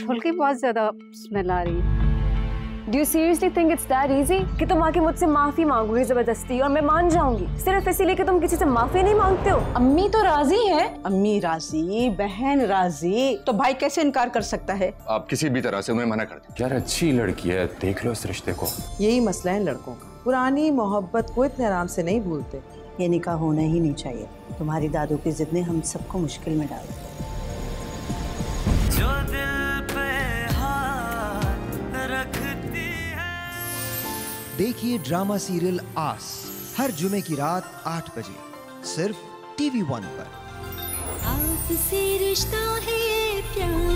Petrol की बहुत ज्यादा स्मेल आ रही है। Do you seriously think it's that easy? कि तुम आके मुझसे माफी मांगोगी जबरदस्ती और मैं मान जाऊंगी सिर्फ इसीलिए कि तुम किसी से माफी नहीं मांगते हो? अम्मी तो राजी है। अम्मी राजी, बहन राजी, तो भाई कैसे इनकार कर सकता है? आप किसी भी तरह से उन्हें मना कर दीजिए। यार अच्छी लड़की है, देख लो इस रिश्ते को। यही मसला है लड़कों का, पुरानी मोहब्बत को इतने आराम से नहीं भूलते। ये निकाह होना ही नहीं चाहिए। तुम्हारी दादू की जिद ने हम सबको मुश्किल में डाल दिया। देखिए ड्रामा सीरियल आस हर जुमे की रात 8 बजे सिर्फ TV1 पर। आपसे रिश्ता है प्यार।